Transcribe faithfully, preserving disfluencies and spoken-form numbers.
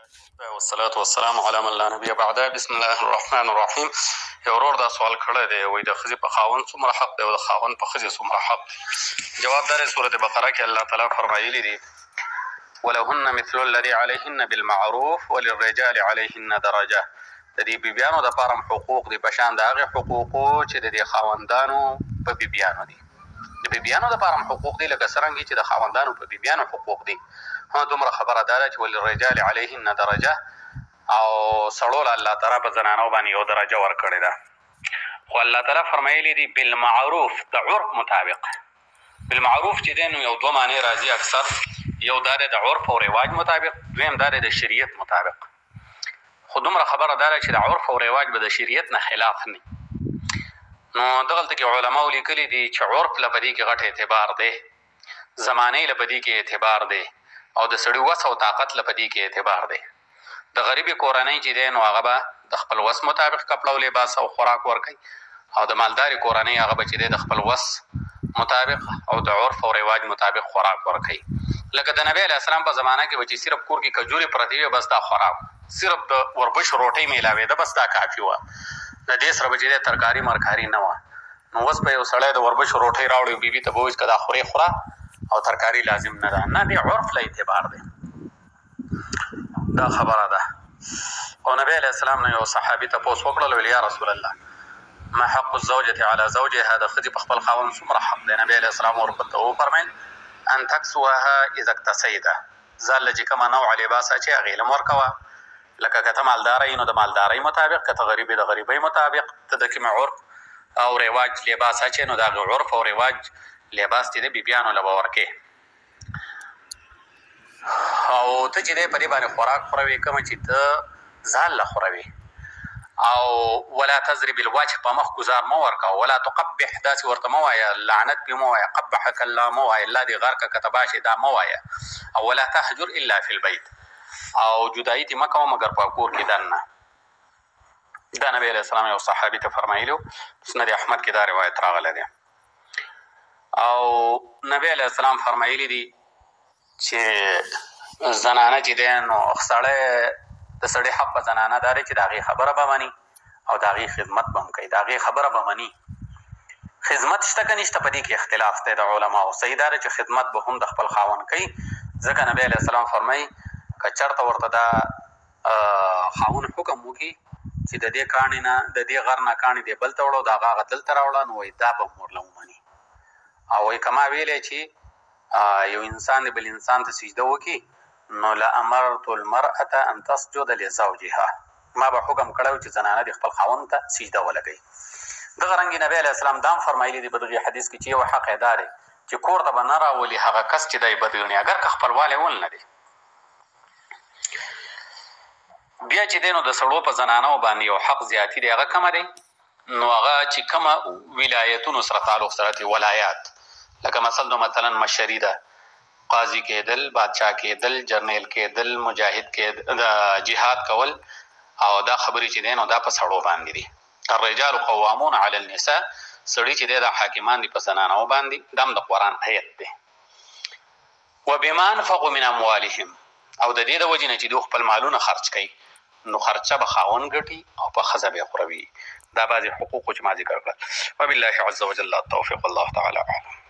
والصلاة والسلام على من لا نبي بعده. بسم الله الرحمن الرحیم. یو ورور دا سوال کړی دی، وایي د ښځې په خاوند څومره حق دی او د خاوند په ښځې څومره حق دی؟ جواب دا دی، سورة بقره کې الله تعالی فرمایلي دي ولهن مثل الذي عليهن بالمعروف وللرجال عليهن درجه. د دې بیبیانو دپاره هم حقوق دي په شان د هغې حقوقو چې د دې خاوندانو په بیبیانو دي. د بیبیانو دپاره هم حقوق دي لکه څرنګې چې د خاوندانو په بیبیانو حقوق دي. ها دومره خبره دا ده چې وللرجال علیهن درجه، او سړو له الله تعالی په زنانو باندې یو درجه ورکړې ده. خو الله تعالی فرمایلي دي بالمعروف، د عرف مطابق. بالمعروف چې دی نو یو دوه معنی راځي اکثر، یو دا دی د عرف او رواج مطابق، دویم دا دی د شریعت مطابق. خو دومره خبره دا ده چې د عرف او رواج به د شریعت نه خلاف نه. نو دغلته کې علماو لیکلي دي چې عرف له په دې کې غټ اعتبار دی، زمانې له په دې کې اعتبار دی، او د سړي وس او طاقت له په دې کې اعتبار دی. د غریبې کورنۍ چې دی نو هغه به د خپل وس مطابق کپړه او لباس او خوراک ورکوي، او د مالدارې کورنۍ هغه به چې دی د خپل وس مطابق او د عرف او رواج مطابق خوراک ورکوي. لکه د نبی علیه السلام په زمانه کې به چې صرف کور کې کجورې پرتې وې، بس دا خوراک، صرف د وربشو روټۍ میلاوېده، بس دا کافي وه. د دې سره به چې دی ترکاري مرکاري نه وه. نو اوس به یو سړی د وربشو روټۍ راوړي، بیبي ته به وایي که دا خورې خوره او ترکاري لازم نه ده. نه، دې عرف له اعتبار دی. دا خبره ده. او نبی علیه السلام نه یو صحابي تپوس وکړل، ویل یا رسول الله ما حق الزوجة على زوجها، د ښځې په خپل خاوند څومره حق دی؟ نبی علیه السلام ورپسې وفرمیل ان تکسوها اذا اکتسیته، ځان له چې کومه نوع لباس اچې هغې له ورکوه. لکه که ته مالداره یې نو د مالدارۍ مطابق، که ته غریب یې د غریبۍ مطابق. ته د کومې عرف او رواج لباس اچې نو د هغې عرف او رواج لباس چې دی بیبیانو له به ورکې. او ته چې دی په دې باندې خوراک خوروې کومه چې ته ځان له خوروې. او ولا تضرب الوجه، په مخ ګزار مه ورکوه. ولا تقبح، داسې ورته مه وایه، لعنت پې مه وایه، قبحک الله مه وایه، الله دې غرقه که تباه شي، دا مه وایه. او ولا تهجر الا فی البیت، او جدایي دې مه کوه مګر په کور کې دننه. دا نبی علیه السلام یو صحابي ته فرمایلي و، مسند احمد کې دا روایت راغلی دی. او نبی علیه السلام فرمایلي دي چې زنانه چې دی نو سړی د سړي حق په زنانه دا دی چې د هغې خبره به مني او د هغې خدمت به هم کوي، د هغې خبره به مني. خدمت شته که نشته په دې کې اختلاف دی د علماو. صحیح دا دی چې خدمت به هم د خپل خاوند کوي، ځکه نبی علیه السلام فرمایي که چېرته ورته دا خاوند حکم وکړي چې د دې کاڼي نه د دې غر نه کاڼي دې بل ته وړه او د هغه هغه دلته راوړه، نو وایي دا به هم ورله ومني. او وایي که ما ویلی چې یو انسان د بل انسان ته سجده وکړي نو لامرت المرأة ان تسجد لزوجها، ما به حکم کړی و چې زنانه دې خپل خاوند ته سجده ولګوي. دغه رنګې نبی علیه السلام دا هم فرمایلي دي په دغې حدیث کې چې یو حق یې دا دی چې کور ته به نه راولي هغه کس چې دی بد ګڼي، اګر که خپلوالی ول نه دی. بیا چې دی نو د سړو په زنانو باندې یو حق زیاتي دی، هغه کومه دی؟ نو هغه چې کومه ولایتونو سره تعلق سره دي، ولایات، لکه مثلا مثلا مشري ده، قاضي کېدل، بادشاه کېدل، جرنیل کېدل، مجاهد کېدل، جهاد کول، او دا خبرې چې دی نو دا په سړو باندې دي. الرجال قوامون علی النساء، سړي چې دی دا حاکمان دي په زنانو باندې. دا هم د قرآن آیت دی. وبما انفقوا من اموالهم، او د دې د وجې نه چې دوی خپل مالونه خرج کوي نو خرچه به خاوند ګټي او په ښځه به یې خوروي. دا بعضې حقوقو چې ما ذکر کړل. وبالله عز وجل التوفیق، الله تعالی اعلم.